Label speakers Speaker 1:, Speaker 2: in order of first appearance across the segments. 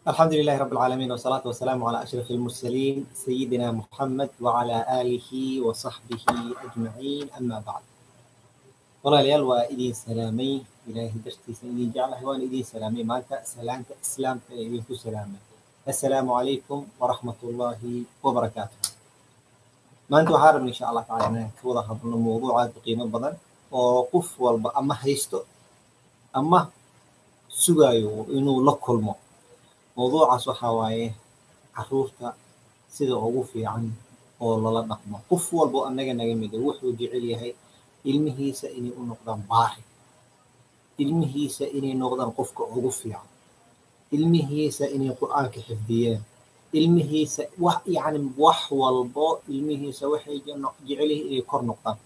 Speaker 1: الحمد لله رب العالمين والصلاة والسلام على أشرف المرسلين سيدنا محمد وعلى آله وصحبه أجمعين أما بعد. walaalayaal waa idin salaamay ilaahay dartiisa idin jeclahay waan idin salaamay maanta salaanta islaamka ee idinku salaamay assalaamu calaykum waraxmatullaahi wabarakaatuh. maanta waxaan rabnay insha allah tacaala inaan ka wada hadlo mowduuc aad u qiimo badan oo qof walba ama haysto ama sugayo inuu la kulmo. mowduucaas waxaa waaye caruurta sida ugu fiican oo lala dhaqmo. qof walba oo annaga naga mid ah wuxuu jecel yahay ilmihiisa inay u noqdaan baari, ilmihiisa inay noqdaan qofka ugu fiican, ilmihiisa inay qur'aanka xifdiyeen, ilmihiisa wax walbo ilmihiisa waxay jecel yihiin inay kor noqdaan.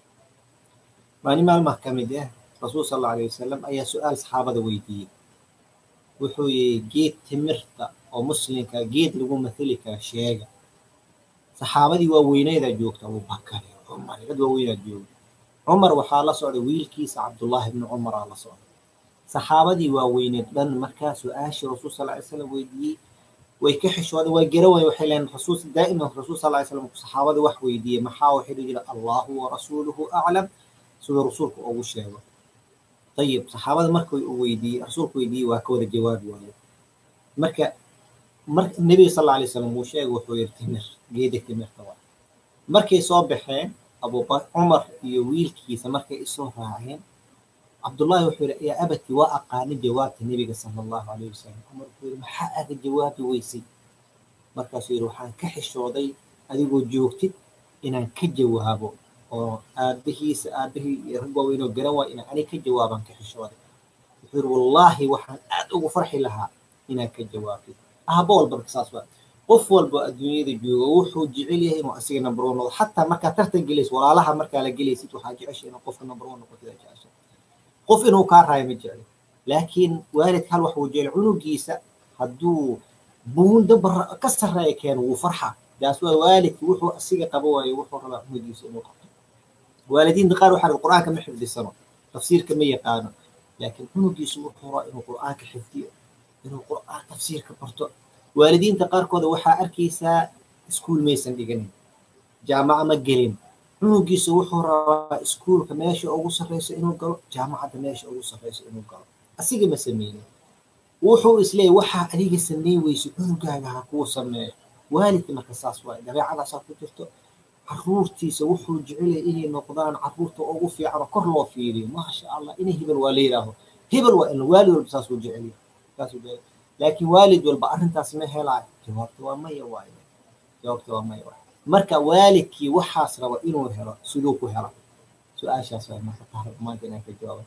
Speaker 1: maalin maalmaha ka mid ah rasuul sal allahu alayhi wasalam ayaa su-aal saxaabada weydiiyey. wuxuu yihi geed timirta oo muslimka geed lagu mathali kara sheega. saxaabadii waaweyneydaa joogta abubakar iyo cumar cid waaweynaad joogta. cumar waxaa la socday wiilkiisa cabdullaahi ibni cumar aa la socday. saxaabadii waaweyneed dhan markaa su-aashii rasuul sal ly slam weydiiyey way ka xishoodeen way garaway waxay leeyiin rasuul daa'iman rasuul sal ly slam saxaabada wax weydiiyey maxaa waxay dhihi jira allahu warasuuluhu aclam siduu rasuulku ugu sheego. ayib saxaabada markay u weydiiyey rasuulku weydiiyey waa ka wada jawaabi waayo. marka nebiga sal alla alay wasalam wuu sheegay wuxuu yidhi timir geeda timirta waa. markay soo baxeen abubakar cumar iyo wiilkiisa markay isoo raaceen cabdullaahi wuxuu yidhi yaa abati waa aqaani jawaabta nebiga sala allahu calayhi wasalam. cumar wuxuu yidhi maxaa aga jawaabi weysay? markaasuu yidhi waxaan ka xishooday adigoo joogtid inaan ka jawaabo oo aabihii iyo rag waaweynoo garan waay inaan ani ka jawaabaan ka xishooday. wuxuu yidhi wallaahi waxaan aad ugu farxi lahaa inaan ka jawaabtid. ahaba walba marka saas waa qof walba adduunyada jooga wuxuu jecel yahay inuu asiga number one noqdo. xataa markaa tartan gelaysid walaalaha markaa la gelaysid waxaa jecesha inuu qofka number one noqotid aa jecesha. qof inuu kaa raayo ma jecli. laakiin waalidka hal wax wuu jecel cunugiisa hadduu buundo ka sarreeya keeno wuu farxa. taas waa waalidka wuxuu asiga qabo waayo wuxuu rabaa cunugiisa inuu qabto. waalidiinta qaar waxaa qur'aanka ma xifdisano tafsiirka ma yaqaano laakiin cunugiisu wuxuu rabaa inuu qur'aanka xifdiyo inuu qur'aan tafsiirka barto. waalidiinta qaarkooda waxaa arkaysaa iskuul maysan dhiganin jaamaca ma gelin cunugiisu wuxuu rabaa iskuulka meesha ugu sarreyso inuu galo jaamacadda meesha ugu sarreyso inuu galo asiga ma sameynin. wuxuu isleeyahy waxaa adiga sameyn weyso cunugaaga ha kuu sameeyo. waalidka marka saas waay dabeecadaasaa ku jirto. caruurtiisa wuxuu jecelyahay inay noqdaan caruurta ugu fiican oo kor loo fiiriyo maasha allah inay hebel waa la yidhaaho hebel waa in waalid walba saasuu jecelyahay saasuu jecelyahay. laakiin waalid walba arrintaas ma helaayo jawaabta waa maya waayo jawaabta waa maya waayo. marka waalidkii waxaas raba inuu helo siduu ku hela su-aashaas waay marka tahrab maanta inaan ka jawaabo.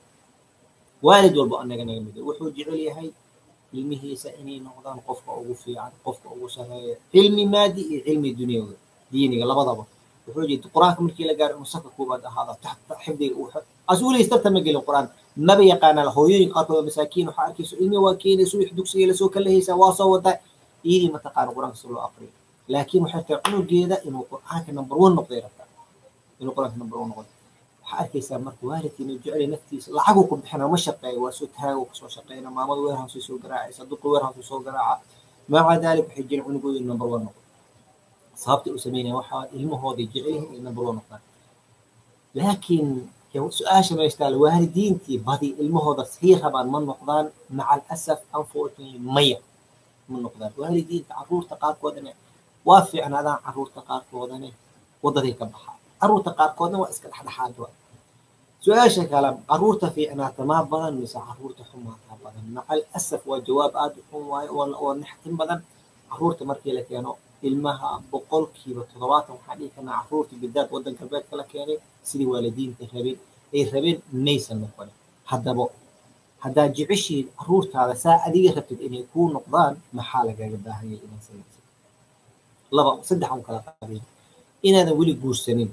Speaker 1: waalid walba annaga naga mid wuxuu jecel yahay ilmihiisa inay noqdaan qofka ugu fiican qofka ugu sarreeya cilmi maadi iyo cilmi dunyawi diiniga labadaba. wuxuu jeeda qur-aanka markii la gaaro inuu safka koobaad ahaada taxta xifdiga uu asuulihiis tartan ma gelin qur-aan maba yaqaanaa. hooyooyin qaarkood masaakiin waxaa arkayso ilmi waa keenay subax dugsiga lasoo kala haysaa waa soo wadaa iyadii mataqaana qur-aanka si loo aqriyo. laakiin waxay tahay cunugeeda inuu qur-aanka number one noqday rabtaa inuu qur-aanka number one noqdo. waxaa arkaysaa marka waalidkii inuu jecelay naftiisa lacaguu ku bixina ma shaqeeyo waa soo taagoo kasoo shaqeyna maamada weerhaasay soo garaacaysa duqa weerhaasuu soo garaaca maca daalik waxay jecel cunugooda in number one noqdo. sababta uu sameynaya waxaa ilmahooday jecel yihiin in number one noqdaan. laakiin su-aasha meeshtaale waalidiintii badi ilmahooda sii rabaan ma noqdaan maca alasaf unfortunately maya ma noqdaan. waalidiinta caruurta qaarkoodana waa fiicnaadaan caruurta qaarkoodana wadaday ka baxaa caruurta qaarkoodna waa iska dhexdhexaad waa. su-aasha kale caruurta fiicnaata maa badan mise caruurta xumaataa badan? maca alasaf waa jawaab aad u xun waayo oo naxtin badan. caruurta markii la keeno ilmaha 70% waxaa dhihi karnaa caruurta bidaad waddan galbeedka la keenay sidii waalidiinta rabeen maysan noqonin. haddaba haddaad jeceshiid caruurtaada saa adiga rabtid inay kuu noqdaan maxaa lagaga baahan yahay inaad samaysid? saddex aan kala qaadin. inaadan weli guursanin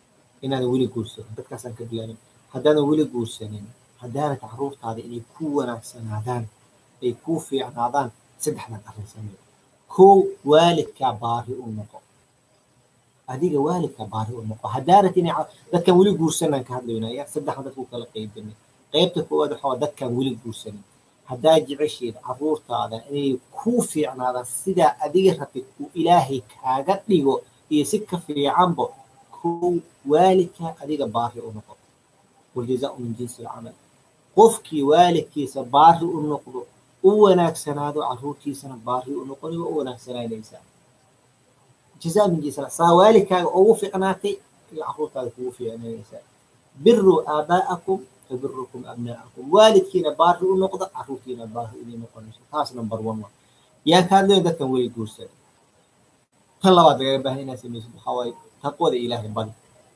Speaker 1: dadkaasaan ka bilaabin. haddaadan weli guursanin haddaanad caruurtaada inay kuu wanaagsanaadaan ay kuu fiicnaadaan saddexdan arrin samee. kow waalidkaa baari u noqo. adiga waalidka baari u noqo. haddaanad inay dadkan weli guursanaan ka hadlaynaya saddexdan dadku kala qaybinay. qaybta koowaad waxaa dadkan weli guursanin haddaa jecesheed carruurtaada inay kuu fiicnaadaan sidaa adiga rabtid uu ilaahay kaaga dhigo iyo si ka fiicanba kow waalidka adiga baari u noqo waljazaau min jinsi alcamal qofkii waalidkiisa baari u noqdo u wanaagsanaado carruurtiisana baari u noqoni waa u wanaagsanaanaysaa jazaa min jinsi saa waalidkaaga ugu fiicnaatay iyo carruurtaada kugu fiicnaanaysaa biruu aabaa'akum fabirukum abnaa'akum waalidkiina baari u noqda carruurtiina baari idin noqonayso taas number one waa yaa kaadleen dadkan weli guursada tan labaad lagaga baahan inaad samaysid waxaa waaye taqwada ilaahay badi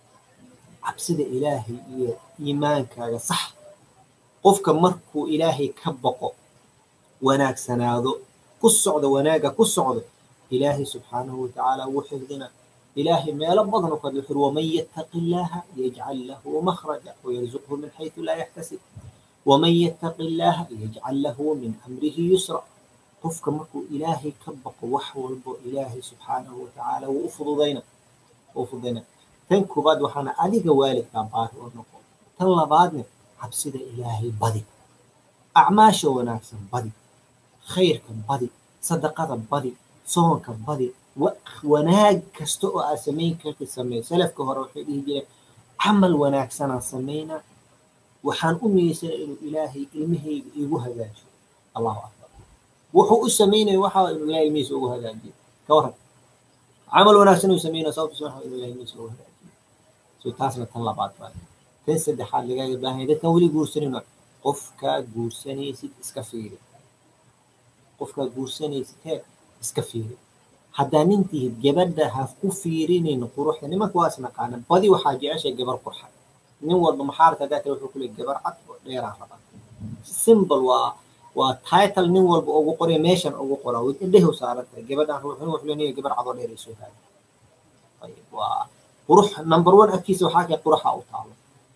Speaker 1: cabsida ilaahay iyo iimaankaaga sax qofka markuu ilaahay ka baqo wanaagsanaado ku socdo wanaaga ku socdo ilaahay subxaanahu watacaala wuu xifdina ilaahay meelo badan u kadla xir waman yattaqi illaaha yajcal lahu makhraja wayarzuqhu min xaytu laa yaxtasib waman yattaqi illaaha yajcal lahu min amrihi yusra qofka markuu ilaahay ka baqo wax walbo ilaahay subxaanahu watacaala wuu u fududayna tan koobaad waxaana adiga waalidkaa baari u noqo tan labaadna cabsida ilaahay badi acmaasha wanaagsan badi khayrka badi sadaqada badi soonka badi wanaag kasta oo aad samayn kartid samee salafka hore waxay dhihi jireen camal wanaagsanaan samaynaa waxaan u niyeysana inuu ilaahay ilmahayga igu hagaajiyo allahu akbar wuxuu u samaynaya waxaa inuu ilaahay ilmihiisa ugu hagaajiyo ka waran camal wanaagsan uu sameynaya sababtiisa waxa inuu ilaahay ilmihiisa ugu hagaajiyo so taasna tan labaad baa tan saddexaad lagaaga baahanya dadkan weli guursanayno qofkaa guursanaysid iska fiiri qofkaa guursanaysid hee iska fiiri haddaa nin tihid gabadha ha ku fiirinin quruxda nimanka waa isnaqaana badi waxaa jeceshay gabar qurxa nin walba maxaarka haddaa kale wuxuu ku leeyahay gabar cad oo dheeraa raba symbol waa title nin walba ugu qoray meeshan ugu qoraa indhehu saaran tahay gabadhan ruuxin wuxuu leeyahay gabar cad oo dheer ay soo taagay ayib waa qurux number one agtiisa waxaa kay quruxa u taalo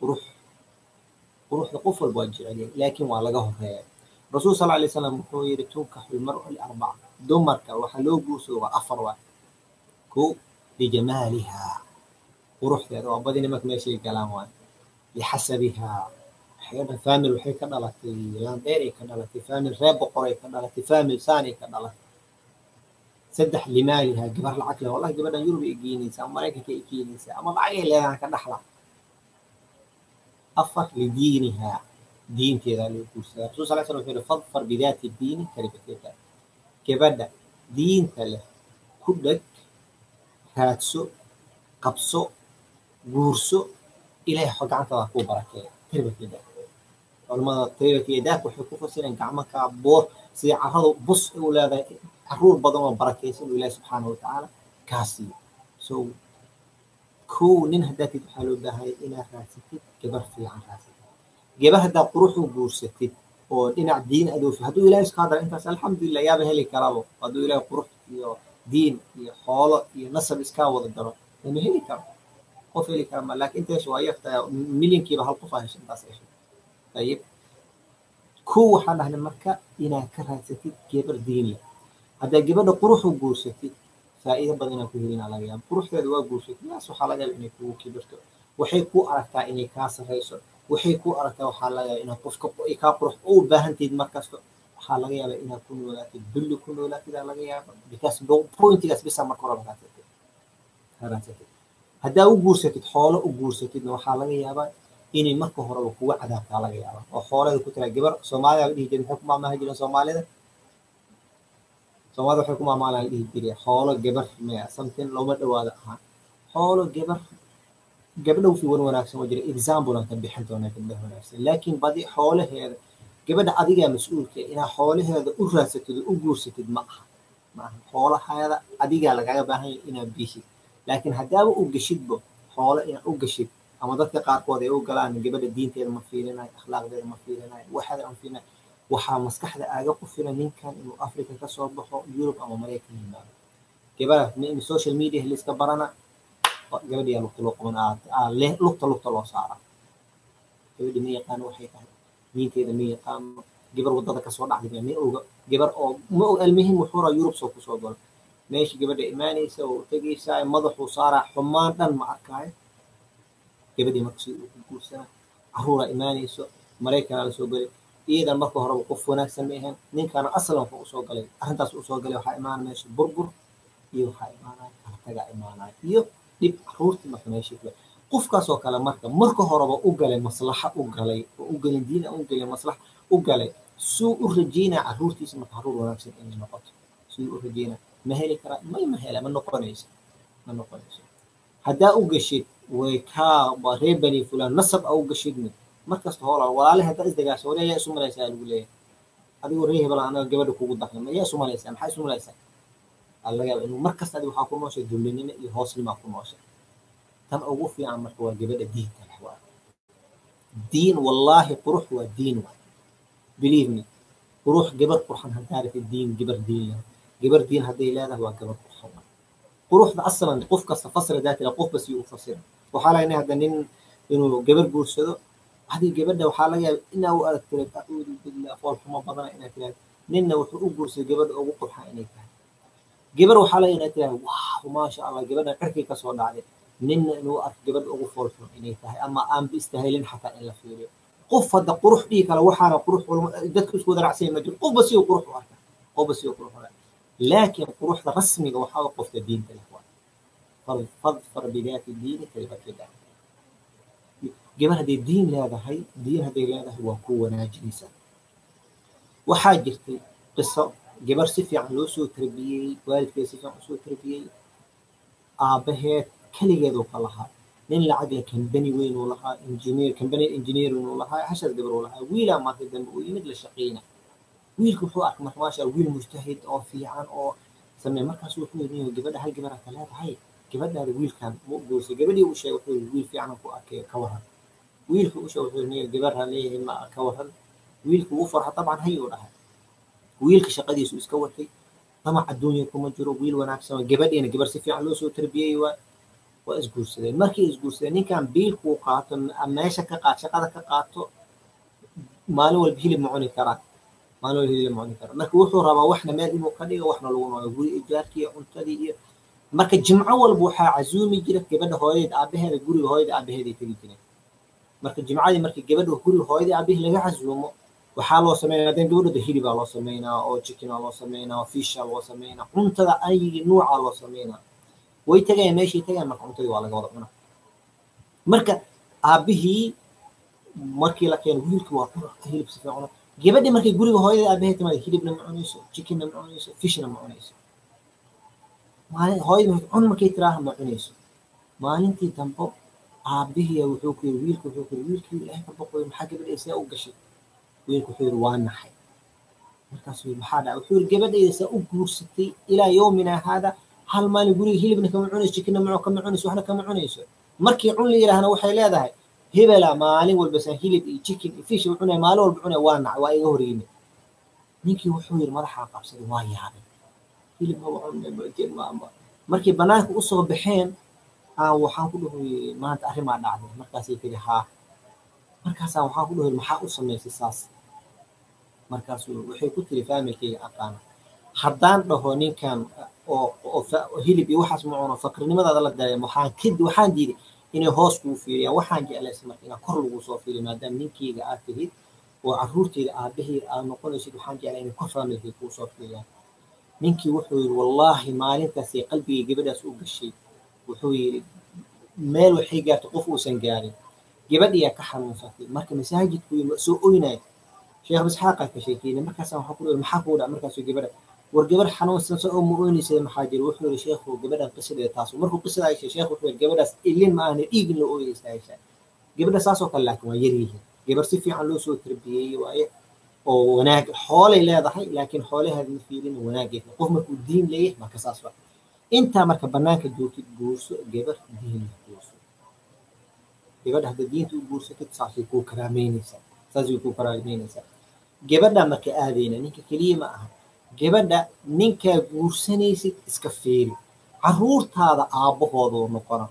Speaker 1: quruxda qof walba waa jecel yahay laakiin waa laga horeeya rasuul sal alay wasalam wuxuu yidhi tunkaxu lmar'u liarbaca dumarka waxaa loo guursado waa afar waa kow lijamaalihaa quruxdeeda waa badi nimanka meeshay galaan waay lixasabihaa famil waxay ka dhalatay landheeray ka dhalatay famil reer boqoray ka dhalatay famil saanay ka dhalatay saddex limaalihaa gabar lacag leh wallahi gabadhan yurub ay geenaysaa ama maraykanka ay keenaysaa ama lacag ay leedahan ka dhaxla afar lidiinihaa diinteedaa loo guursadaa rasul sal slam wuxuu yihi fadfar bidaati diini karibateeda gabadha diinta leh ku dheg raadso qabso guurso ilaahay gacantaada kuu barakeeya karibateeda culamada taribateedaak waxay ku fasireen gacmakaa boor sida carradu bus u leedahay caruur badan oo barakaysan uu ilaahay subxaanahu watacaala kaa siiyo so kow nin haddaad tid waxaa loo baahaya inaad raadsatid gabar fiican raadsatid gabar haddaad quruxu guursatid oo dhinac diin adoofi hadduu ilaahay iskaa dara intaas alxamdulilah yaaba heli karabo hadduu ilaahay qurux iyo diin iyo xoolo iyo nasab iskaa wada daro lama heli karo qof heli kara ma laakiin intaas waa yartaa milyankiiba hal qof aa hesha intaas hesha ayib kow waxaan dhahnay marka inaad ka raadsatid gabar diin leh haddaad gabadha quruxu guursatid faa'iido badan inaad ku helinaa laga yaaba quruxdeeda waa guursatid yaas waxaa laga yaaba inay kugu kibirto waxay ku aragtaa inay kaa sarreyso waxay ku aragtaa waxaa laga yaaba inaad qofka kaa qurux u baahantayd markasta waxaa laga yaaba inaad ku noolaatid dulli ku noolaatid aa laga yaaba because pointigaas bisa marka hore raadsatid haddaa u guursatid xoolo u guursatidna waxaa laga yaabaa inay marka horeba kuga cadaabtaa laga yaaba oo xoolada ku tiraa gabar soomaalida la dhihi jiray maxay ku maamaahi jireen soomaalida waxay ku maamaalaan la dhihi jiray xoolo gabar maya something looma dhawaado ahaan xoolo gabadha fi wanaagsan oo jira example aan ka bixin doonaa gabdhaha wanaagsan laakiin badi xoolaheeda gabadha adigaa mas-uulka inaa xoolaheeda u raadsatid oo u guursatid ma aha xoolaheeda adigaa lagaga baahan yahay inaad bishid laakiin haddaaba u geshidbo xoolo inaad u geshid ama dadka qaarkood ay u galaan gabadha diinteeda ma fiirinayo akhlaaqdeeda ma fiirinayo waxaada aan fiirinayo waxaa maskaxda aaga ku filan ninkan inuu africa ka soo baxo yurub ama maraykan yimaado gabadha in social media liska barana gabadhiyaa lugta loo qaban lugta loo saara gabadhi ma yaqaano waxay tahay diinteeda ma yaqaano gabar wadada kasoo dhacday ma oga gabar oo ma og almuhim wuxuu raa yurub soo kusoo galo meesha gabadha imaanaysa oo tegaysaa madaxuu saaraa xumaan dhan ma arkaayo gabadhii marka si uu ku guursanaa caruura imaanayso maraykanaa la soo galay إذا مركو هرب قف وناكسن ميهن نين كان أصلا فوق سوق عليه أنت سوق عليه وحا إيمان ماشي بربر iyo waxa imaanay kala taga imaanay iyo dib ruurti ma meeshii qofkaas oo kale marka horeba u galay maslaxa u galay oo u galay diin u galay maslaxa u galay suu u rajeynaa caruurtiisa marka caruur wanaagsan inay noqoto suu u rajeynaa ma heli karaa ma hela ma noqonayso haddaa u gashid way kaa reebani fulan nasab au gashidni markasta hoola walaalaha hadda isdagaasho walaalaha isu malaysaa lagu leeyahay adigu reebala anaga gabadha kugu daxnay ma isu malaysaa maxay isu malaysaa الله يا إنه مركز هذا وحاكم نوشة دوليننا يهوصل ما كم نوشة تم أوقف في عمر هو جبل الدين الحوار دين والله قروح والدين believe me قروح جبر قرحان هتعرف الدين جبر دين هذه لا هو جبر قرحان قروح ده أصلاً قف كفصل ذات لا قف بس يفسر وحالا إن هذا إنه جبر بورسده هذه جبر ده وحالا إنه أذكرك أعوذ بالله فرح ما بدنا إنه كذا ننا وحقوق بورس جبر أو قرحان إنك جبر وحالا إنه واو ما شاء الله جبرنا كركي كسر عليه ننا إنه جبر أو فرح إنك أما أم بيستاهلين حتى إلا في قف هذا قروح ديك على وحنا قروح ذاتك شو درع سين مجد قف بس يقروح وارك قف بس يقروح لكن قروح رسمي وحاول قف الدين الإخوان فر بداية الدين كلمة كده جبر هذا الدين هذا هي دين هذا هو قوة ناجسة وحاجتي قصة جبر سفي عن لوسو تربية والد في سفي عن لوسو تربية أبهت كل يدو قلها لين العقل كان بني وين والله انجينير كان بني انجينير والله حشد قبر والله ويلا ما تقدر وينقل الشقينا ويل كفوك ما شاء ويل مجتهد او في عن او سمي مركز وحول نيو قبل هاي قبل ثلاثة هاي قبل هذا ويل كان مو بوسي قبل وشي وحول ويل في عن فوق كوهر ويل وشي وحول نيو قبلها ليه ما كوهر ويل وفرها طبعا هي ولا هاي ويل كشقدي سوس كوتي طمع الدنيا كم جرو ويل وناكس قبل يعني قبل سفي عن لوسو تربية وإسقور سدين مركي إسقور سدين كان بيل قوقات أما شقات شقات كقاته ماله والبهيل معوني كرات ماله البهيل معوني كرات مركي وحور ربا وإحنا مالي مقدي وإحنا لونا يقول إيجاركي عنتدي مركي الجمعة والبوحة عزومي جرت قبل هايد أبيه هذا يقول هايد أبيه هذا تريتني مركي الجمعة دي مركي قبل يقول هايد أبيه اللي عزومه وحاله سمينا دين دولة دهيلي بالله سمينا أو تشيكن الله سمينا فيش الله سمينا عنتدا أي نوع الله سمينا ويتجي ماشي تجي مركب عمتي وعلى جوضة منه مركب أبيه مركب لكن ويلك واقع هيل بسفيع عنا جبدي مركب يقولي وهاي أبيه تمام هيل بنا معنيسه تشيكن معنيسه فيش معنيسه ما هاي عن مركب تراه معنيسه ما أنتي تنبض أبيه وحوك ويلك لا تنبض محاجة بالإساء وقشة ويلك حير وانا حي مركب سوي محادة وحول جبدي إساء وقرستي إلى يومنا هذا هل ما نقولي هي ابن كم عنيس شكلنا معه كم عنيس وإحنا كم عنيس مركي علي إلى هنا وحي لا ذا هي بلا مالي والبس هي تشيكن فيش وعنا ماله والبعنا وانا وأيهوريني نيكي وحوير مرحى قبص واي هذا هي ما وعنا بكين ما مركي بناك أصغر بحين وحاكله ما تعرف ما نعرف مركزي كده ها مركزا وحاكله المحا أصلا من الساس مركزه وحي كنت لفهمي كي أقانا حدان رهونين كان oo hilib iyo waxaas macuna fakrinimada la daayay waxaan diiday inay hoos ku fiiriyaan waxaan jeclaysan markaa in kor lagu soo fiiriyo maadaama ninkeyga aad tihid oo caruurteyda aabahii aad noqonaysid waxaan jeclay inay kor familkii ku soo fiiriyaan ninkii wuxuu yiri wallahi maalintaas ay qalbigii gabadhaas u gashay wuxuu yiri meel waxay gaartay qof uusan gaarin gabadhiya ka xanuunsatay marka masaajidku soo oynay sheekh Isxaaq ka sheekeeyay markaas waxa ku yiri maxaa ku dhac markaas gabadha wargabar xanuun sanso oo mu'oonaysa maxaadir wuxuu sheekhu gabadhan qisadeeda taas markuu qisada ay sheekhu wuxuu gabadhaas ilin ma aan dhiigin loo ooyaysaa gabadha saas oo kale laakiin waa yarihiin gabar si fiican loo soo tarbiyay waaye oo wanaag xoolay leedahay laakiin xoolaheeda ma fiirin wanaageeda qof markuu diin leeyahay ma ka saas waa inta marka banaanka joogtid guurso gabar diin guurso gabadha hadda diinta u guursatid saasi ku karaameynaysa gabadha marka aadayna ninka kaliya ma aha gabadha ninka guursanaysid iska fiiri caruurtaada aabahooda noqona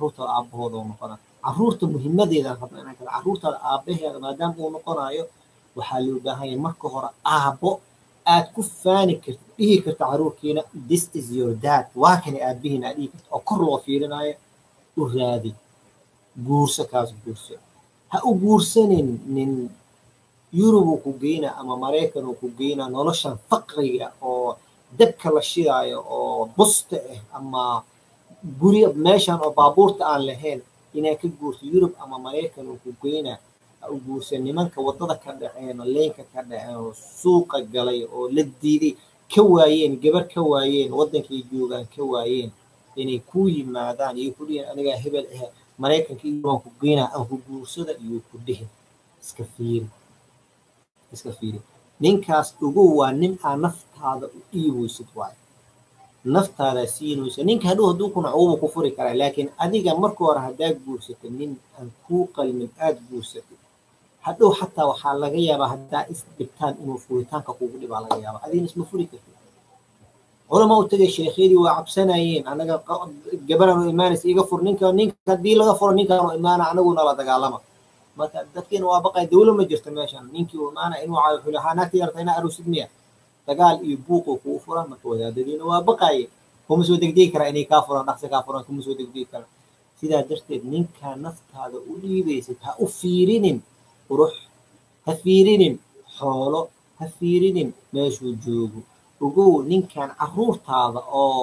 Speaker 1: caruurta muhiimadeeda hadana kala caruurtaada aabaheeda maadaama uu noqonayo waxaa loo baahan yahay marka hore aabo aad ku faani kartid dhihi karta caruurkiina this is your dad waa kan aabihiina dhihi karta oo kor loo fiirinayo u raadi guurso ha u guursanin nin yurub uu ku geynaa ama maraykan uu ku geynaa noloshan faqriga oo dabka la shidaayo oo busta ah ama guri meeshan oo baabuurta aan lahayn inay ka guurto yurub ama maraykan uu ku geynaa u guursa nimanka waddada ka dhaceen oo leenka ka dhaceen oo suuqa galay oo la diiday ka waayeen gabar ka waayeen waddankay joogaan ka waayeen inay ku yimaadaan iyo ku dhihin anigaa hebel ah maraykanka iyo waan ku geynaa aan ku guursada iyo ku dhihin iska fiiri iska fiiri ninkaas ugu waa nin aan naftaada u dhiibaysid waayo naftaada siinayso ninka hadduu kuna cuubu ku furi karaa laakiin adiga marka hore haddaad guursatid nin aan kuu qalmin aad guursatid hadhow xataa waxaa laga yaabaa haddaa isdhibtaan inuu furitaanka kugu dhibaa laga yaabaa adigna isma furi kartid culama u tagay sheekhyadii waa cabsanayeen anaga gabaraan u imaanaysa iga fur ninka haddii laga furo ninkaan u imaana anaguna la dagaalama marka dadkiina waa baqay dawlo ma jirto meeshan ninkii uu imaana inuu caayo xuli haa naagta yarta inaa aruusid miya dagaal iyo buuquu kuu fura marka wadaadadiina waa baqaye kuma soo degdegi karaa inay kaa furaan dhaqsi kaa furaan kuma soo degdegi karaa sidaa darteed ninkaa naftaada u dhiibaysid ha u fiirinin qurux ha fiirinin xoolo ha fiirinin meeshuu joogo ogow ninkan carruurtaada oo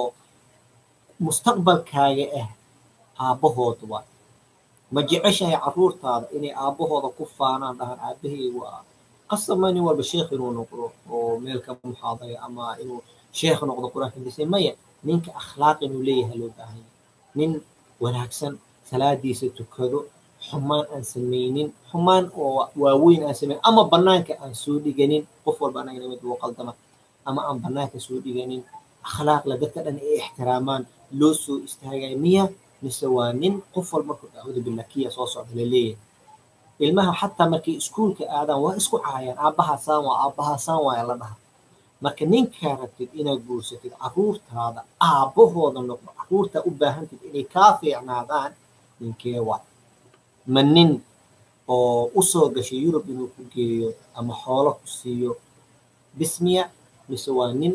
Speaker 1: mustaqbalkaaga ah aabbahood waa ma jeceshahay carruurtaada inay aabbahooda ku faanaan dhahaan aabbahaygu ah qasama nin walba sheekh inuu noqdo oo meel ka muxaadaya ama inuu sheekh noqdo qur-aanka disay maya ninka akhlaaq inuu leeyahay loo baahan yahay nin wanaagsan salaadiisa tukado xumaan aan samaynin xumaan oo waaweyn aan samaynin ama bannaanka aan soo dhiganin qof walba anagana mid uu qaldama ama aan bannaanka soo dhiganin akhlaaqla dadka dhan ay ixtiraamaan loo soo istaagaya miya mise waa nin qof walba markuu acuudu billah kiya soo socda la leeyahay ilmaha xataa markay iskuulka aadaan waa isku caayaan aabbahaasaan waaya la dhaha marka ninkaa rabtid inaad guursatid carruurtaada aabbahooda noqdo carruurtaa u baahantid inay kaa fiicnaadaan ninkee waay ma nin oo u soo gashay yurub inuu ku geeyo ama xoolo ku siiyo bismiya mise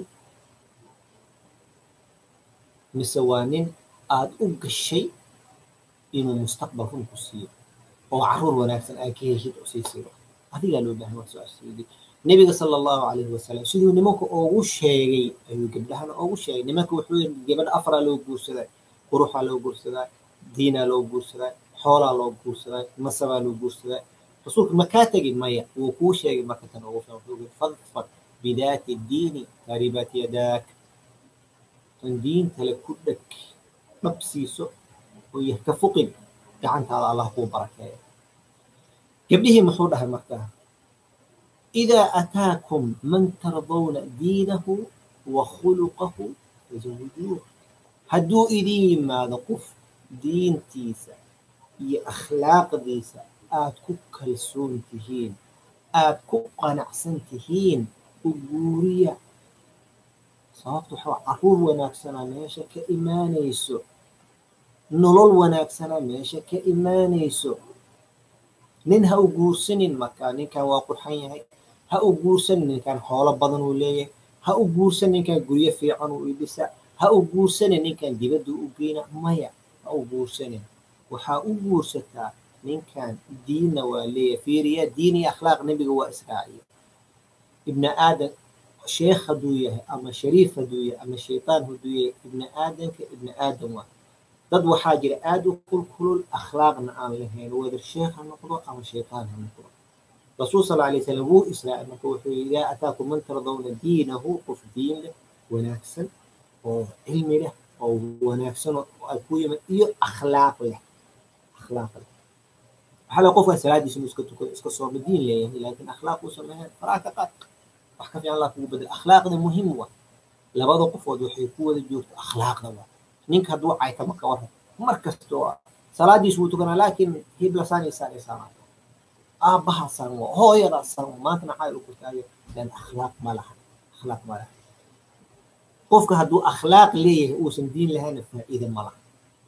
Speaker 1: waa nin aad u gashay inuu mustaqbal run ku siiyo oo carruur wanaagsan aad ka heshid oo sii siro adigaa loo baahan waa su-aasheedii nebiga sala allahu calayhi wasalam siduu nimanka oogu sheegay ayuu gabdhahana oogu sheegay nimanka wuxuu yidhi gabadha afaraa loo guursadaa quruxaa loo guursadaa diinaa loo guursadaa xoolaa loo guursadaa nasabaa loo guursadaa rasuulka ma kaa tegin maya wuu kuu sheegay marka tan ugu fiican wuxuu yidhi fadfad bidaati diini taribat yadaak tan diinta le ku dheg dhabsiiso oo yahka fuqin gacantaada allah kuu barakeeya gabdhihii muxuu dhahay markaa idaa ataakum man tardawna diinahu wa khuluqahu fazawijuuh hadduu idin yimaado qof diintiisa iyo akhlaaqdiisa aad ku kalsoon tihiin aad ku qanacsan tihiin u guuriya sababta waxaa carruur wanaagsanaa meesha ka imaanayso nolol wanaagsana meesha ka imaanayso nin ha u guursanin markaa ninkan waa qurxan yahay ha u guursanin ninkan xoolo badan uu leeyahay ha u guursanin ninkan guryo fiican uu idhisa ha u guursanin ninkan dibadda u geyna maya ha u guursanin waxaa u guursataa ninkan diinna waa leeyahay fiiriya diin iyo akhlaaq nebiga waa israaciya ibni aadan sheekh hadduu yahay ama shariif hadduu yahay ama shaytaan hadduu yahay ibni aadanka ibni aadan waa dad waxaa jira aad u kulkulul akhlaaqna aan lahayn wadar sheekh ha noqdo ama shaytaan ha noqdo rasuul sal alay wasalam wuu israaci marka wuxuu yidhi idaa ataakum man tardawna diinahu qof diin leh wanaagsan oo cilmi leh oo wanaagsan oo ay ku yimid iyo akhlaaq leh waxaa la qofkan salaadiisa inuu iska tukado iska sooma diin leeyahay laakiin akhlaaq uusan lahayn faraha ka qaad wax ka fiican allah kugu bedel akhlaaqda muhim wa labada qofood waxay ku wada joogto akhlaaqda wa ninka hadduu caytama ka waran mar kastoo salaadiisu wuu tukanaa laakiin hiblasaanaysaanaysaana aabbahaasaan waa hooyadaasaan waa maantana xayl u kurtaayo lan akhlaaq ma laha qofka hadduu akhlaaq leeyahay uusan diin lahayna faa'iida ma laha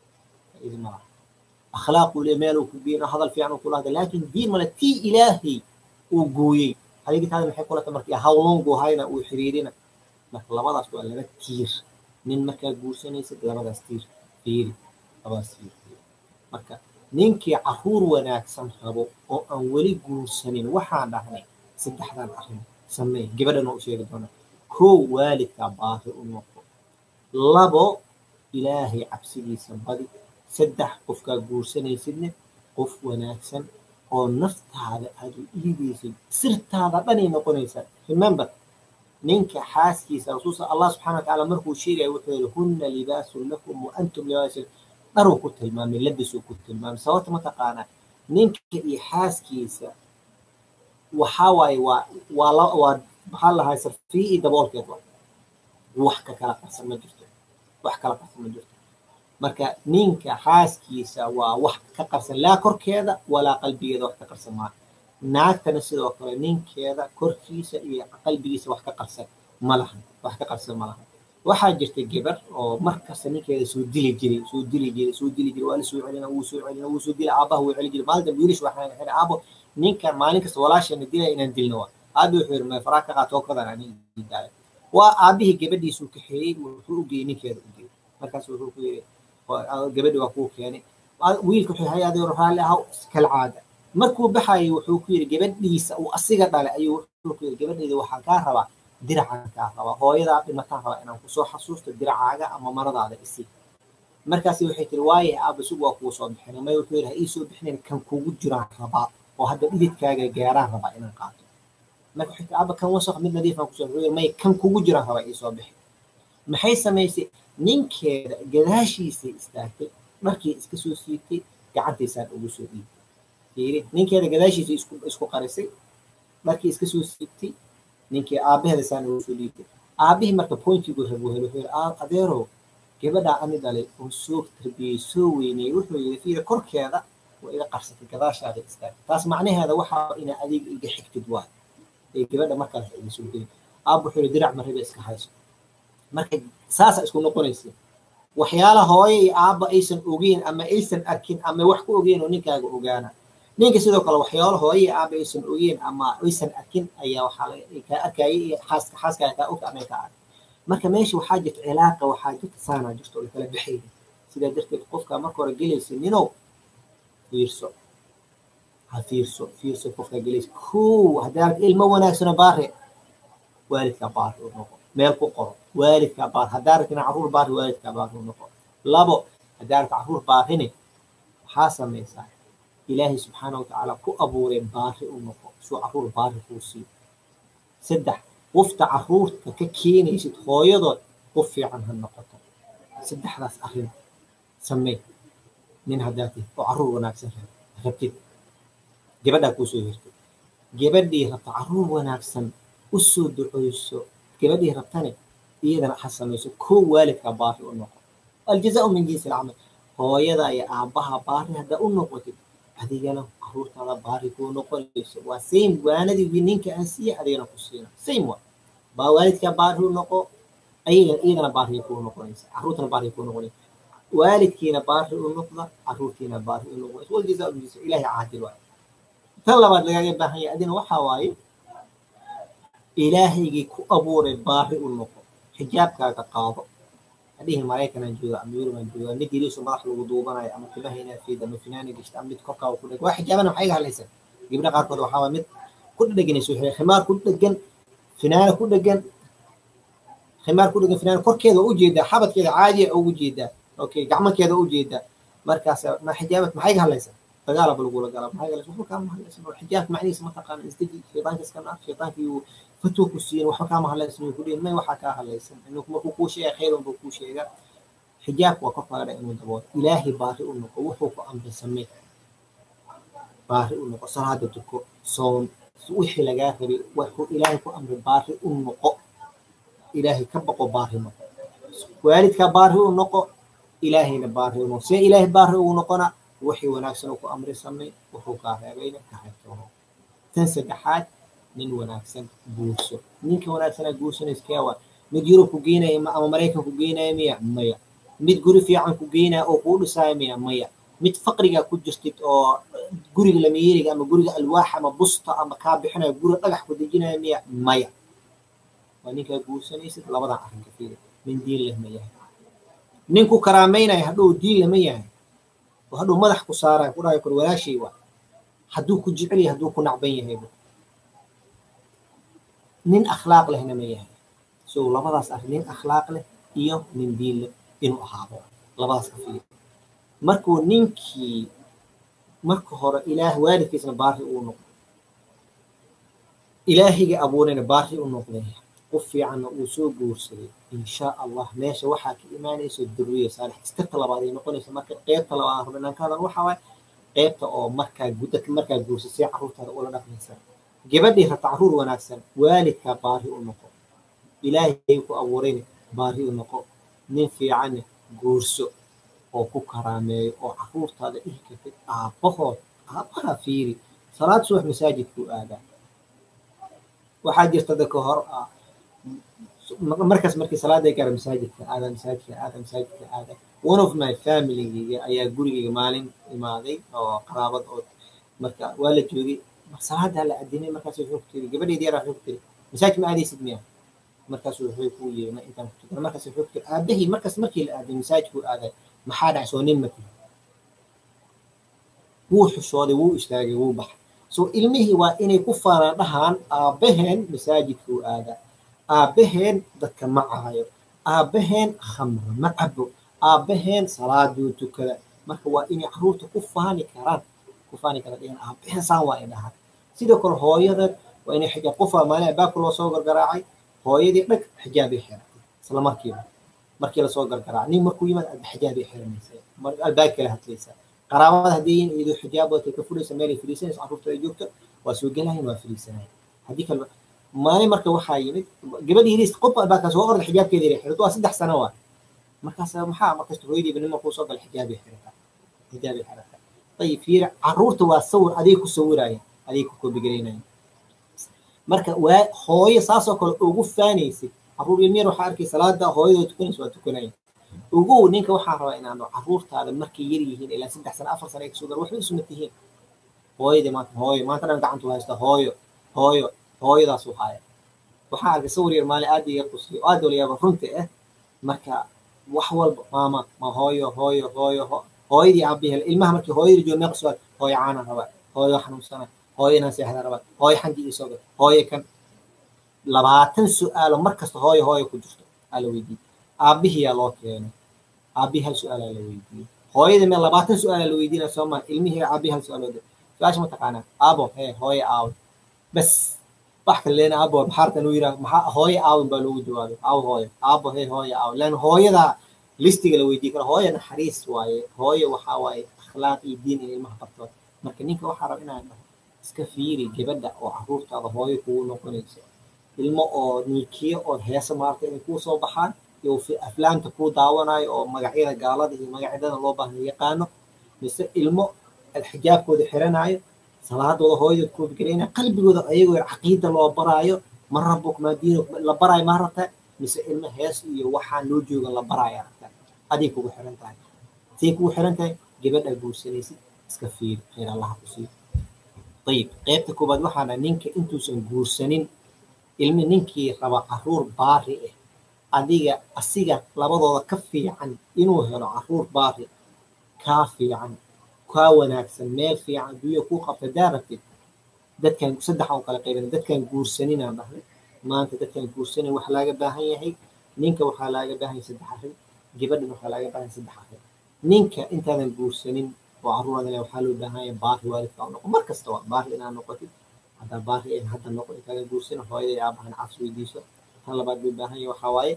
Speaker 1: akhlaaq uu leeyahay meel uu ku geena hadal fiican uu kula hadla laakiin diin male tii ilaahay uu gooyey adigitaada maxay kula tahay markii hawlongu hayna uu xiriirina marka labadaas waa laba tiir nin markaa guursanaysid labadaas tiir fiiri labadaas tiir marka ninkii carruur wanaagsan rabo oo aan weli guursanin waxaan dhahnay saddexdan arrin samee gabadhan oo u sheegi doona kow waalidka baari u noqo labo ilaahay cabsidiisa badi saddex qofkaa guursanaysidne qof wanaagsan oo naftaada aad u iidaysid sirtaada dhanay noqonaysaa remember ninka xaaskiisa rasuulsa allah subxaana wa tacaala markuu sheegaya wuxuu yidhi hunna libaasun lakum wa antum libaasun dharuu ku tilmaamay labisuu ku tilmaamay sababta mataqaanaa ninka iyo xaaskiisa waxaa waaye waa maxaa lahaa sarfii iyo daboolkeed wax ka kala qarsan ma jirto wax kala qarsan ma jirto marka ninka xaaskiisa waa wax ka qarsan laa korkeeda walaa qalbigeeda wax ka qarsan maaha naagtana sidoo kale ninkeeda korkiisa iyo qalbigiisa wax ka qarsan ma lahan wax ka qarsan ma lahan waxaa jirta gabar oo markasta ninkeeda soo dili jiray waa la soo celina wuu soo dila aabaha wuu celi jiray maalinta wiilish waxaan xidhay aabo ninkan maalin kasta walaashana dilaya inaan dilno waa aabi wuxuu yidhi faraa ka qaatoo kadan ani diidaayo waa aabihii gabadhiisuu kaxeeyey wuxuu u geeyey ninkeeda u geeyey markaas wuxuu ku yidhi gabadhi waa kuu keenay wiilka wuxuu hay adeer raalli ahaw kala caada markuu baxayay wuxuu ku yidhi gabadhiisa uu asiga dhalay ayuu wuxuu ku yidhi gabadhayda waxaan kaa rabaa diracaan kaa rabaa hooyadaa dhimataan rabaa inaan kusoo xasuusto diracaaga ama maradaada isi markaasi waxay tiri waaye aaba sug waa kuu soo bixin may wuxuu yidhi ha ii soo bixinayn kan kugu jiraan rabaa oo hadda dhididkaaga gaaraan rabaa inaan qaato marka waxay tiri aaba kan wasaq mid nadiifaan kusoo wuxuu yidhi may kan kugu jiraan rabaa ii soo bixin maxay samaysay ninkeeda gadaashiisay istaagtay dharkii iska soo siitay gacantiisaan ugu soo dhiibtay ninkeeda gadaashiisa isku qarisay dharkii iska soo siitay ninkii aabaheeda saan ugu soo dhiibtay aabihii marka pointigu rabu helo wuxuu yidhi adeerow gabadhaa ani dhalay oo soo tarbiyey soo weyneyey wuxuu yidhi fiira korkeeda waa iga qarsatay gadaashaada istaagtay taas macnaheeda waxaa inaa adiga iga xigtid waay ee gabadha markaas iga soo gelin aaba wuxuu yidhi dirac marriba iska hayso marka saasa isku noqonaysa waxyaala hooyo iyo aabba aysan ogeyn ama aysan arkin ama wax ku ogeyn oo ninkaaga ogaana ninka sidoo kale waxyaalo hooyo iyo aabba aysan ogeyn ama aysan arkin ayaa waxaa kaa arkayay iyo xaaskaaga kaa og ama kaa ark marka meesha waxaa jirta cilaaqa waxaa jirta saanaa jirta oo lakala baxayna sidaa darteed qofka marka hore gelaysa ninow fiirso qofka gelaysa kow haddaa ilmo wanaagsano baare waalidka baare u noqo meel ku qoro waalidka baar haddaa rabtina carruur baari waalidka baari u noqo labo haddaa rabta carruur baarine waxaa samaysaa ilaahay subxaana wa tacaala ku abuuray baari u noqo suu carruur baari kuu siiyo saddex qofta carruurta ka keenaysid hooyadood qof fiican ha noqoto saddexdaas arrin samee nin haddaa tih oo carruur wanaagsan rabtid gabadhaa kuu soo hirtay gabadhii rabta carruur wanaagsan u soo duceyso gabadhii rabtane iyadana ha samayso kow waalidka baari u noqo aljazaau min jinsi alcamal hooyada iyo aabbaha baari haddaa u noqotid adigana carruurtaada baari kuu noqonayso waa same waanadii ninka aan siiya adigana ku siina same waa baa waalidka baari u noqo iyadana baari kuu noqonaysa carruurtana baari kuu noqonaysa waalidkiina baari u noqda carruurtiina baari u noqonaysa waljazaau min jinsi ilaahay caadil waaye tan labaad lagaaga baahan yahay adina waxaa waaye ilaahaygii ku abuuray baari u noqo xijaabkaaga qaado hadhihi maraykanaan jooga ama yurubaan jooga mid yiriisu madax lagu duubanayo ama timaha inaad fiid ama finaani gashta ama mid korkaaga ku dheg waa xijaabana maxay iga hadlaysan gabdha qaarkood waxaa waa mid ku dhedheganayso khimaar ku dhegan finaana ku dhegan khimaar ku dhegan finaana korkeeda u jeedaa xabadkeeda caadiya ugu jeedaa okay gacmankeeda u jeedaa markaas ma xijaabad maxay iga hadlaysan dagaalaba lagula gala maxay iga hadlaysan waxba kaama hadlaysan xijaabka macnihiisa ma taqaana isdeji shaydaanka iska naaf shaydaanka فتوى كوسين وحكى ما هلا اسمه يقولين ما وحكى هلا اسم إنه ما كوكو شيء خير وما كوكو شيء حجاب وكفى على إنه دبور إلهي بارئ إنه وحوك أمر سميه بارئ إنه صلاة تكو صوم وحي لجاهري وحو إلهي كأمر بارئ إنه إلهي كبق بارئ إنه والد كبارئ إنه إلهي نبارئ إنه سي إلهي بارئ إنه قنا وحي وناكسنه كأمر سميه وحوك هذا كحيته تنسى حاج nin wanaagsan guurso ninka wanaagsanaa guursanaysa keewa mid yurub ku geynaya ama maraykan ku geynaya miya maya mid guri fiican ku geynaya oo kuu dhisaya miya maya mid faqriga ku jirtid oo guriga lamiyeeriga ama guriga alwaax ama busta ama kaa bixinaya guri dhagax ku dejinaya miya maya waa ninkaa guursanaysid labadan arrinka fiiri min diin leh ma yahay ninku karaameynaya hadhow diin lama yahay oo hadhow madax ku saaraya ku dhahayo kor walaashay waa hadduu ku jecel yahay hadduu ku nacban yahay nin akhlaaq lehna ma yahay so labadaas arrin nin akhlaaq leh iyo nin diin leh inuu ahaado labadaas ka fiir markuu ninkii marka hore ilaah waalidkiisna baari uu noqdo ilaahiga abuurayna baari u noqday qof fiicanna uu soo guursaday insha allah meesha waxaa ka imaanayso durriye saalix iskarta labaad ay noqonaysa marka qeybta labaad rabnaan ka hadal waxaa waaye qeybta oo markaa guursasay carruurtaada ula dhaqmaysa gabadhii rabta carruur wanaagsan waalidkaa baari u noqo ilaahay ku abuurayna baari u noqo nin fiicanna guurso oo ku karaameeyo oo carruurtaada dhihi kartid aabbaha fiiri salaad subax masaajidkuu aadaa waxaa jirta dadka hor markaas markii salaaday gaara masaajidka aada one of my familygayga ayaa gurigayga maalin imaaday oo qaraabad oo marka waa la joogay salaadaa la adinay markaas wuxuu ku tiri gabadheedi yaraa wuxuu ku tiri masaajid ma aadaysid miya markaas wuxuu ku yiri ma intaan ku tukana markaas wuxuu ku tiri aabahii markaas markii la aaday masaajidku aaday maxaa dhacay soo nin mati wuu xushooday wuu istaagay wuu baxay so ilmihii waa inay ku faanaan dhahaan aabbaheen masaajidkuu aadaa aabbaheen dadka ma caayo aabbaheen khamra ma cabo aabbaheen salaaduu tukada marka waa inay carruurta ku faani karaan dhigan aabbaheen saan waa ay dhahaan sidoo kale hooyada waa inay xijaab qofaa maalin albaabka loo soo gargaraacay hooyadii dhag xijaabay xiratay isla markii lasoo gargaraacay nin markuu yimaad aad xijaabay xiranaysa albaab kala hadlaysaa qaraabada haddii iyadoo xijaab watay ka furaysa meelay fadhiisanaysa carruurta ay joogto waa soo gelahayn waa fadhiisanayn haddii kale maalin marka waxaa yimid gabadhii yariis qof albaabkaas waa orda xijaabkeeda inay xirato waa 3 sano waa markaas maxaa markasta hooyadiiba nin markuu soo gala xijaabay xirataa ayib fiir carruurta waa sawir aday ku sawiraya aday ku koobigareynaya marka waa hooyo saasoo kale ugu faanaysay carruur ilmiyar waxaa arkay salaada hooyadoo tukanaysa waa tukanaya ugu ninka waxaa rabaa inaanu carruurtaada markay yar yihiin ilaa 3 sano 4 sano ay kasoo gar waxba isu mid yihiin hooyadii maanta dhan gacantu haysta hooyadaas u haya waxaa arkay sawir yar maalin aad iga qusay aad wala yaaba runta marka wax walba maama ma hooyadii aabbihi ilmaha markii hooyadii joogay meeqa su'aal hooyo caana raba hooyo xanuunsana hooyo inaan seexda raba hooyo xanji isoo gal hooyo kan 20 su'aalo markasta hooyo ku jirto ala weydiiyey aabbihiyaa loo keenay aabbihi hal su'aalaa la weydiiyey hooyada meel 20 su'aalaa la weydiinaya soomaa ilmihii aabbihi hal su'aal su-aasha ma taqaanaa aabo hooyo aaw bas wax kale leena aabo baxartan uu yiraahdo maxaa hooyo aaw baa loogu jawaabay aaw hooyo aabo hooyo aaw laan hooyada listiga la weydiin karo hooyo naxariis waaye hooyo waxa waaye akhlaaq iyo diin in ilmaha barto marka ninka waxa rab inaan iska fiiri gabadha oo carruurtaada hooyo kugu noqonaysa ilmo oo niikiyo oo heesa maartay inay ku soo baxaan iyo aflaanta ku daawanayo oo magacyada gaalada iyo magacyada loo baahan yaqaano mise ilmo alxijaabkooda xiranayo salaadooda hooyada ku bigelayna qalbigooda ayagoo caqiida loo baraayo marabuk ma diino la baraayo marata mise ilmo hees iyo waxaan loo jooga la baraayo aday kugu xiran tahay say kugu xiran tahay gabadha guursanaysid iska fiir khayr allah ku siiyo طيب qaybta koobaad waxaana ninka intuusan guursanin ilmi ninkii raba carruur baari adiga asiga labadooda ka fiican inuu helo carruur baari kaa fiican kaa wanaagsan meel fiican dunya ku qabta daaratid dadkan saddex oo kala qaybin dadkan guursanina dhahay maanta dadkan guursanin waxa laga baahan yahay ninka waxa laga baahan yahay saddex arrin gabadha waxa laga baahan yahay saddex arrin ninka intaadan guursanin oo carruurada waxa loo baahan yahay baari waalidka oo markasta waa baari inaan noqotid hadda baari in hadda noqo intaadan guursanin hooyada iyo aabahan cafs weydiiso tan labaad loo baahan yahay waxa waaye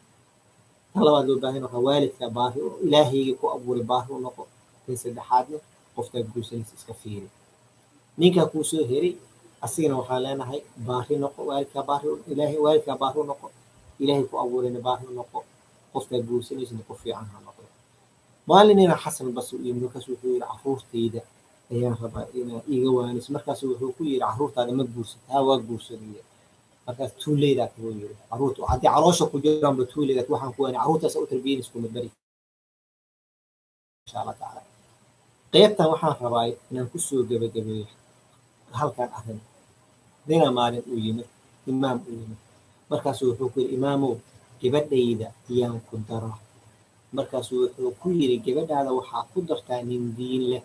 Speaker 1: waxa waalidka baari ilaahayga ku abuuray baari u noqo tan saddexaadna qofka guursanaysa iska fiiri ninka ku soo heray asigana waxaa leenahay baari noqo waalidka baari ilaahay waalidka baari u noqo ilaahay ku abuurayna baari u noqo qofka guursanaysa qof fiican ha noqdo maalinina xasan bas iyo markaas wuxuu yiri carruurtayda ayaan rabaa inaa iga waanis markaas wuxuu ku yiri carruurtaada ma guursataa waa guursadiyay markaas tuuleyda ku yiri carruurtu haddii caloosha ku jiraan ba tuuleyda waxaan ku wanaag carruurtaas u tarbiyeen isku bari insha Allah taala qaybtan waxaan rabaa inaan ku soo gabagabeeyo halkan arrin dina maalin uu yimid imaam uu yimid markaas wuxuu ku yiri imaamow gabadhayda ayaan ku daro markaas wuxuu ku yiri gabadhaada waxaa ku dartaa nin diin leh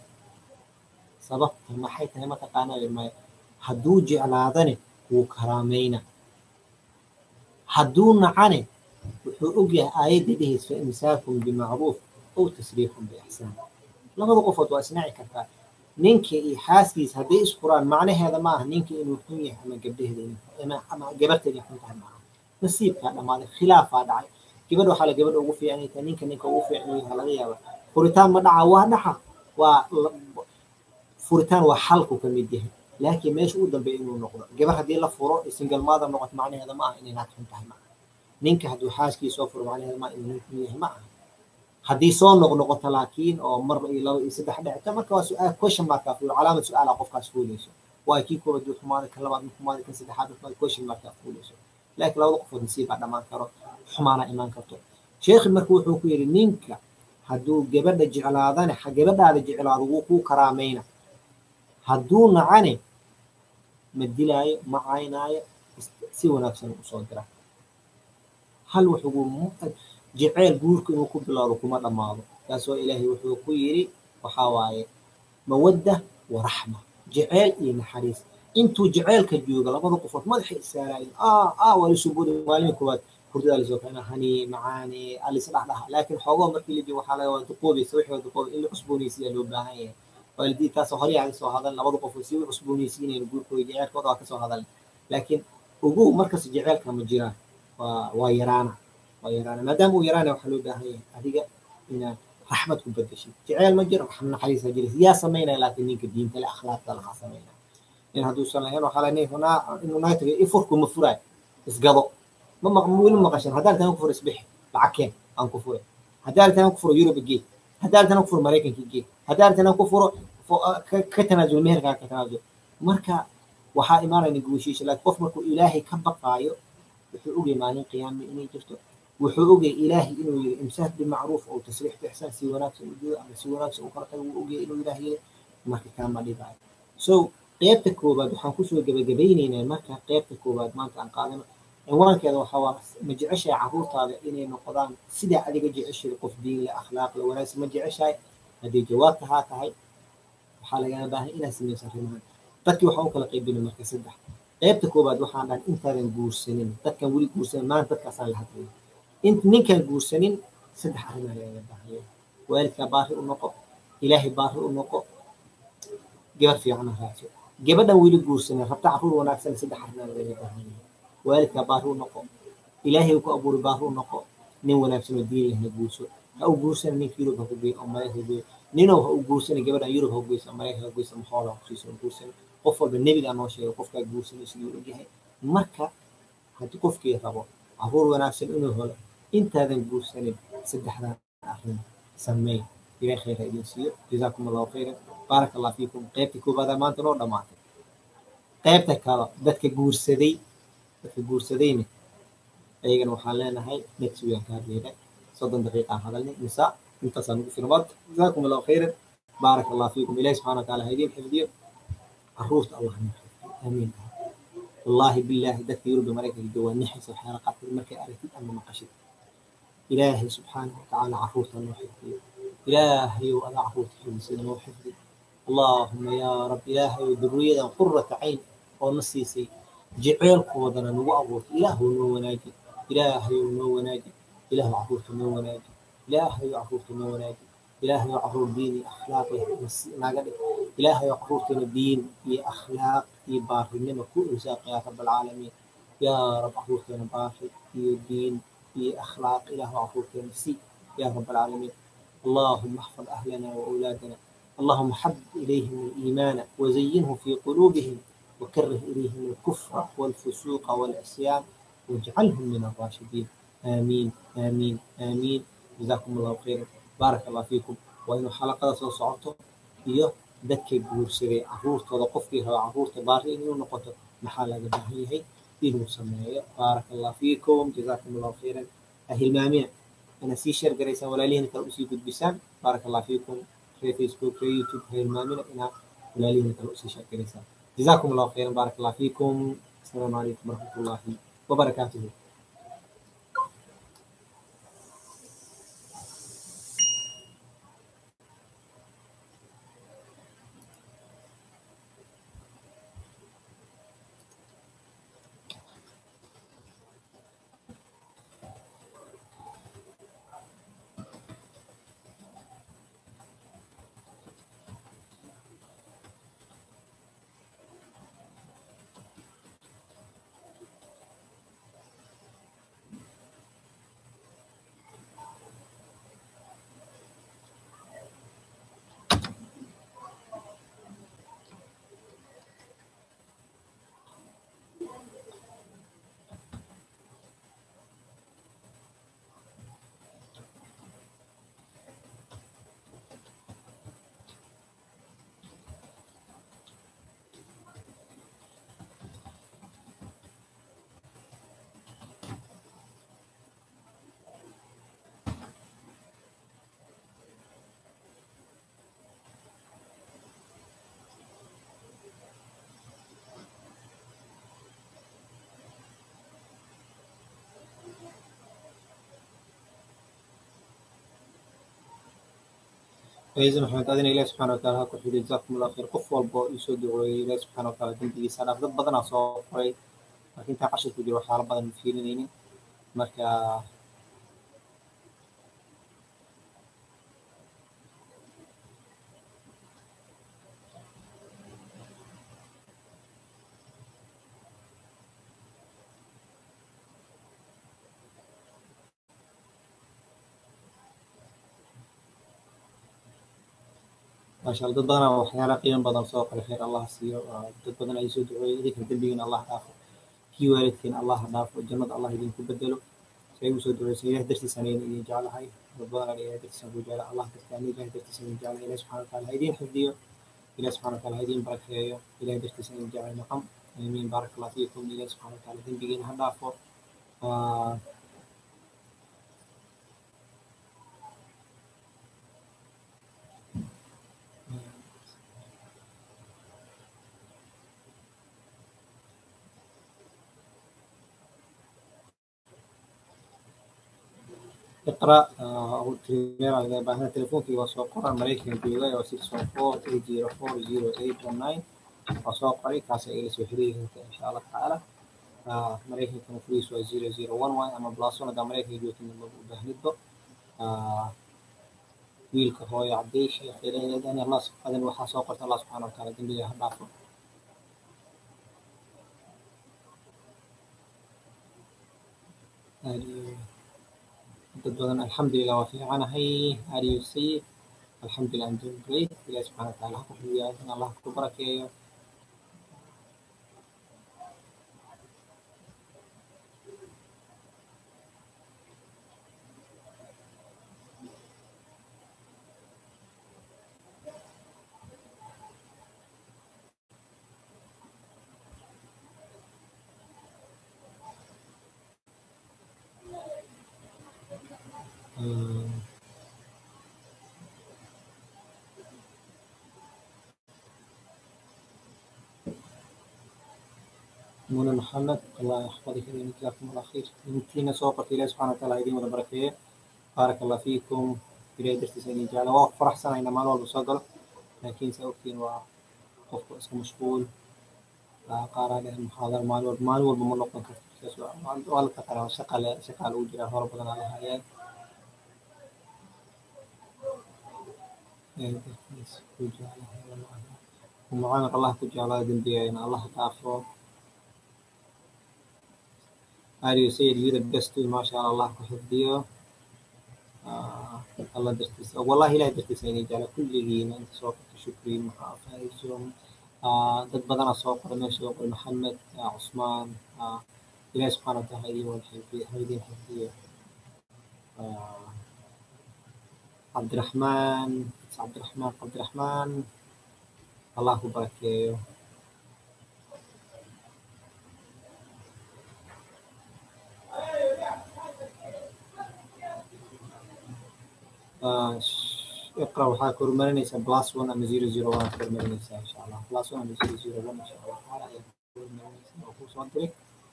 Speaker 1: sababta maxay tahay ma taqaanaa hadduu jeclaadane wuu karaamayna hadduu nacane wuxuu og yahay aayadda dhehaysa fa imsaakum bimacruuf ow tasriixun biixsaan labada qofood waa isnaci kartaa ninka iyo xaaskiisa hadday isfuraan macnaheeda ma aha ninka inuu xun yahay ama gabdhaheeda ama gabarta inay xun tahay maaha nasiibkaa dhammaaday khilaafaa dhacay gabadha waxaa la gabadha ugu fiican tahay ninka ugu fiican yahay laga yaaba furitaan ma dhaca waa dhaxa waa furitaan waa xalku ka mid yahay laakiin meesha u dambeeya inuu noqdo gabar haddii la furo single mother noqoto macnaheeda ma aha inay naag xun tahay ma aha ninka hadduu xaaskiisa soo furo macnaheeda ma inuu nin xun yahay ma aha haddii soo noqnoqoto laakiin oo mar iyo laba iyo saddex dhicto marka waa su-aal question markaa fuulo calaamad su-aala qofkaas fuuleyso waa kii koobaad uu xumaaday kan labaad uu xumaaday kan saddexaad uu xumaaday question markaa fuuleyso laakiin labada qofood nasiib baa dhammaan karo xumaana imaan karto sheekhi marka wuxuu ku yidhi ninka hadduu gabadha jeclaadane gabadhaada jeclaado wuu kuu karaamayna hadduu nacane ma dilaayo ma caynaayo si wanaagsan usoo dira hal wuxuu jeceyl guurka inuu ku bilaabo kuma dhammaado taasoo ilaahay wuxuu ku yidhi waxaa waaye mawadda wa raxma jeceyl iyo naxariis intuu jeceylka jooga labada qofood madaxay isaaraayeen waa lisoo boday maalin koowaad hurdadaa lisoo keena hani macaani alis dhahdhaha laakiin xoogoo markii la joogo waxaa laga waa duqoobaysa wixii duqooba in la cusboonaysiyaa loo baahan yahay waalidii taasoo hore aan soo hadal labada qofood si u cusboonaysiinayeen guurkooda jeceylkooda waa kasoo hadal laakiin ugu markas jeceylka ma jiraan waa yaraana maadaama uu yaraana waxaa loo baahan yahay adiga inaad raxmad ku bedeshid jeceyl ma jiro naxariisa jira yaa samaynaya laakiin ninka diinta le akhlaaqda lahaa samaynaya in hadduusan lahayn waxaa la inuu naga tagay ifurku ma furaay isgado weli maqashan haddaan taan ku furo isbixi lacag keen aan ku fure haddaan taan ku furo Europe gee haddaan taan ku furo Mareykanka gee haddaan taan ku furo ka tanaasul meherka ka tanaasul marka waxaa imaanaya negotiation laakiin qof markuu ilaahay ka baqaayo wuxuu ogay maalin qiyaama inay jirto wuxuu ogay ilaahay inuu yiri imsaak bimacruuf oo tasriix biixsaan si wanaagsan u jiro ama si wanaagsan u kala tago wuu ogay inuu ilaahay yiri marka kama dhibaayo so qaybta koobaad waxaan kusoo gabagabeynaynaa marka qaybta koobaad maanta aan qaadano cinwaankeeda waxaa waa ma jeceshahay carruurtaada inay noqdaan sidaa adiga jeceshay qof diin leh akhlaaq leh wanaagsan ma jeceshahay haddii jawaabta haa tahay waxaa lagama baahan inaad samayso arrimahan dadkii waxaan u kala qaybinay marka saddex qaybta koobaad waxaan dhahan intaadan guursanin dadkan weli guursanin maanta dadkaasaan la hadlaya ninkaan guursanin saddex arrimaa lagaga baahan yahay waalidkaa baari u noqo ilaahay baari u noqo gabar fiican ha raadso gabadhan weli guursanin rabta carruur wanaagsan saddex arrimaa lagaga baahan yahay waalidkaa baari u noqo ilaahay ku abuuray baari u noqo nin wanaagsan oo diin lehna guurso ha u guursanin ninka yurub ha ku geeyo oo maraykan ha geeyo ninow ha u guursanin gabadhan yurub ha geyso oo maraykan ha geyso maxoola ha kusiiso oo guursanin qof walba nebigaa noo sheegay qofkaa guursanay siduu ogyahay marka haddii qofkii rabo carruur wanaagsan inuu helo intaadan guursanin saddexdan arrin sameey ilaahay khayr ha idin siiyo jazaakum allahu khayran baaraka allah fiikum qaybta koobaada maanta noo dhammaatay qaybta kale dadka guursadayna ayagana waxaan leenahay next week aan ka hadlaynay 30 daqiiqa aan hadalnay nisa intaasaan ugu filan marka jazaakum allahu khayran baaraka allah fiikum ilaahay subxaana wa tacaala ha idin xifdiyo carruurta allah na xifdiyo aamiin wallaahi billaahi dadka yurub maraykanka joogaa nixaysa waxyaala qaarkood markay aragtid ama maqashid ilaahay subxaanahu watacaala carruurta noo xifdiyo ilaahayow adaa carruurta xifdisay noo xifdi allaahuma yaa rab ilaahayow durriyadan qurrata cayn oo na siisay jeceelkoodana nagu abuurta ilaahow noo wanaaji ilaahayow noo wanaaji ilaahow carruurta noo wanaaji ilaahayow carruurta noo wanaaji ilaahayow carruur diin iyo akhlaaq leh naga dhig ilaahayow carruurtana diin iyo akhlaaq iyo baarinimo ku irsaaq yaa rab alcaalamiin yaa rab carruurtana baari iyo diin iyo akhlaaq ilaahow carruurtana si yaa rab alcaalamiin اللهم احفظ أهلنا وأولادنا اللهم حبب إليهم الإيمان وزينه في قلوبهم وكره إليهم الكفر والفسوق والعصيان واجعلهم من الراشدين آمين آمين آمين جزاكم الله خيرا بارك الله فيكم وإنه حلقة صعبته هي ذكي بورسري عرور توقف فيها عرور تباري إنه نقطة محالة هي إنه سماية بارك الله فيكم جزاكم الله خيرا أهل مامين أنا سي شير قريسان ولا ليه نكال أسي قد بسان بارك الله فيكم في فيسبوك في يوتيوب في المامنة إنا ولا ليه نكال أسي شير قريسان جزاكم الله خيرا بارك الله فيكم السلام عليكم ورحمة الله وبركاته فإذا maxamed adina ilahi subxaana wataala ha ku xido jazakum allah khayr qof walbo iisoo duceeyey ilahi subxaana wataala dembigiisa dhaaf dad badanaa soo qoray marka intaa cashir ku jiro waxyaala badan ma fiirinaynin marka maasha allah dad badanaa waxyaala qiimo badan soo qoray khayr allah siiyo dad badan ay soo duceeyey idinka dembigiina allah dhaafo kii waalidkiina allah ha dhaafo jannada allah idinku bedelo si ay usoo duceysay ilaah dartiisana idin jeclahay dad badanaa ilaah dartiisana ku jecla allah dartaani ilaah dartiisana idin jeclahay ilaah subxaana wataala ha idin xifdiyo ilaah subxaana wataala ha idin barakeeyo ilaah dartiisana idin jeclay naqam aamiin baaraka allah fiikum ilaah subxaana wataala dembigiina ha dhaafo اقرأ أو تريمير إذا بعثنا تليفونك وسوق مريكا جوجا و 614-804-0819 وسوق عليك كاس إيرس وحريه إن شاء الله تعالى مريكا كان فريس و 0011 أما بلاسونا دا مريكا جوتي من بهندو ويلك هو يعدي شيء خيرين يداني الله سبحانه وحا سوقت الله سبحانه وتعالى دنبي هدافه dad badan alxamdulilah waa fiicanahay ariusi alxamdulilah I'm doing great ilahi subxana wataala ha ku xidiya in allah ku barakeeyo منى محمد الله يحفظك جزاكم الله خير انتينا سوقت إلهي سبحانه وتعالى يديم وبركاته بارك الله فيكم إلهي درتي سنين جعل فرح سنة إن مال والله صقل لكن سأوكين وقفت اسمه مشغول قارا له المحاضرة مال والبملقن كتب والك ترى شقال أوجرا هرب بدنا على هاي ومعامر الله كجعل ذنبي إن الله تعفو أريو سيد يود بس ما شاء الله كحفظيه الله درتس والله لا درتس يعني جعل كل جينا أنت سوق شكري محافظهم dad badan soo qoray meesha soo qoray maxamed cusmaan ilaahi subxaana wataala idin wada xifdiyo idin xifdiyo cabdiraxmaan allah ku barakeeyo اقرأ وحا كورمرينيسا بلاس 1 أما 001 كورمرينيسا إن شاء الله بلاس 1 أما 001 إن شاء الله تعالى كورمرينيسا وكو صدرك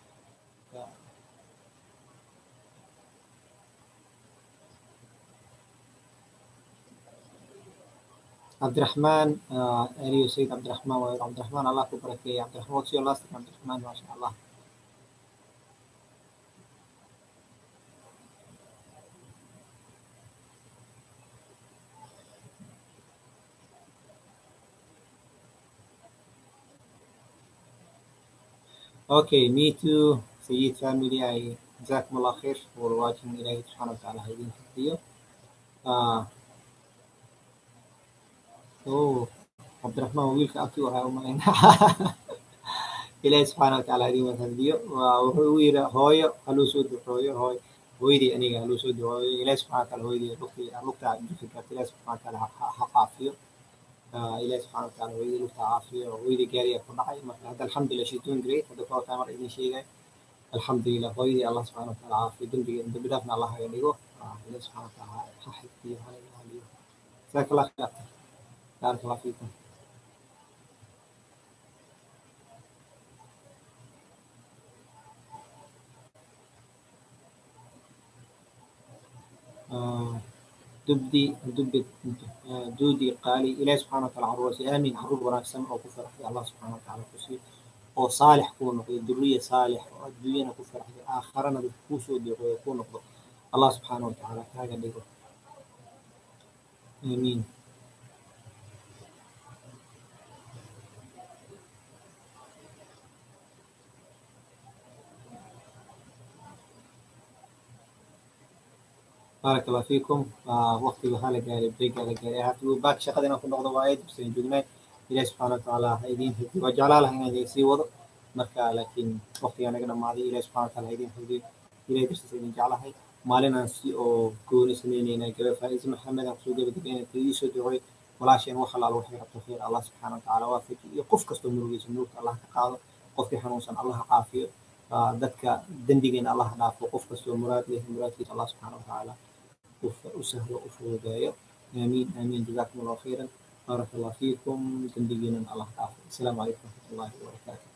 Speaker 1: عبد الرحمن أريو سيد عبد الرحمن وعبد الرحمن الله كبرك يا عبد الرحمن وتسير الله عبد الرحمن ما شاء الله Okay, me too. Sayyid family, I جزاكم الله خير for watching إلهي سبحانه وتعالى هذه الفيديو. عبد الرحمن ويلك أكي وهاي أمين إلهي سبحانه وتعالى هذه الفيديو وهو هوي هلو سود هوي هويدي أنيجا هلو سود هوي إلهي سبحانه وتعالى هويدي لقطة جفكة إلهي سبحانه وتعالى حق عافية إلهي سبحانه وتعالى هويدي لقطة عافية وهويدي جارية كنعي هذا الحمد لله شيء doing great هذا كله تامر إذن شيء الحمد لله هويدي الله سبحانه وتعالى عافية دم بدافنا الله يليقه إلهي سبحانه وتعالى حق فيه عليه جزاك الله خير بارك الله فيكم دودي قالي إلهي سبحانه وتعالى عروسي آمين عروب وناكسن أو كفر الله سبحانه وتعالى كسي أو صالح كون نقضي ذرية صالح والدنيا كفر آخرنا بالكوسو يكون نقضي الله سبحانه وتعالى هذا اللي يقول آمين. بارك الله فيكم. وقتي بحالة قاري بريك على قاري هاتوا باك شقدنا في النقطة وايد بس جبنا إلهي سبحانه وتعالى هيدين هدي وجعل الله هنا يسي وضع مركا لكن وقتي أنا قلنا ماضي إلهي سبحانه وتعالى هيدين هدي إلهي بس سيدين جعلها مالنا سي أو كوني سنينينا كذا فإذا محمد رسول الله بدنا تيجي دعوي ولا شيء وخلى الله خير التخير الله سبحانه وتعالى وافق يقف كستم مرجس النور الله تقاضى قف حنوسا الله عافية ذاتك دندقين الله نافو قف كستم مراد له مراد الله سبحانه وتعالى وسهل وفوضايا. آمين آمين جزاكم الله خيرا. بارك الله فيكم. تنبينا الله تعالى. السلام عليكم ورحمة الله وبركاته.